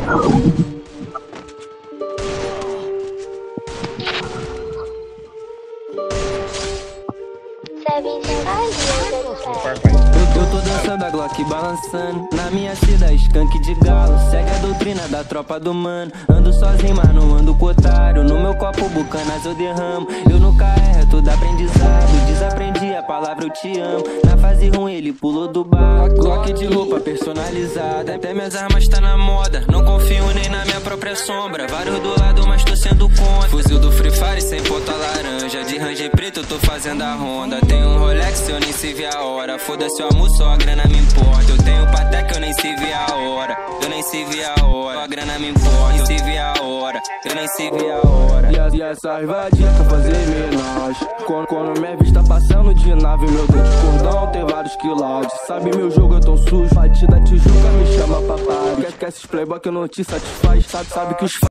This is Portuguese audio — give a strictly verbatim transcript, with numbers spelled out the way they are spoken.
Eu, eu tô dançando a Glock balançando na minha seda, skunk de galo. Segue a doutrina da tropa do mano. Ando sozinho, mas não ando com otário. No meu copo bucanas eu derramo. Eu nunca erro, é tudo aprendizado. Desaprendi a palavra eu te amo. Na fase ruim ele pulou do bar. Glock de roupa personalizada. Até minhas armas tá na moda. Não confio nem na minha própria sombra. Vários do lado, mas tô sendo contra. Fuzil do Free Fire sem ponta laranja. De Ranger preto eu tô fazendo a ronda. Tenho um Rolex, eu nem sei ver a hora. Foda-se o amor, só a grana me importa. Eu tenho Patek, eu nem sei ver a hora. Eu nem sei ver a hora. A grana me importa, eu nem sei ver a hora. Eu nem sei ver a hora. E, a, e essa rivadia pra fazer menagem. Quando, quando minha vista passando de nave, meu dedo de cordão tem vários quilates. Sabe meu jogo é tão sujo, batida Tijuca me chama papai. Quer que esses playboy que não te satisfaz, sabe, sabe que os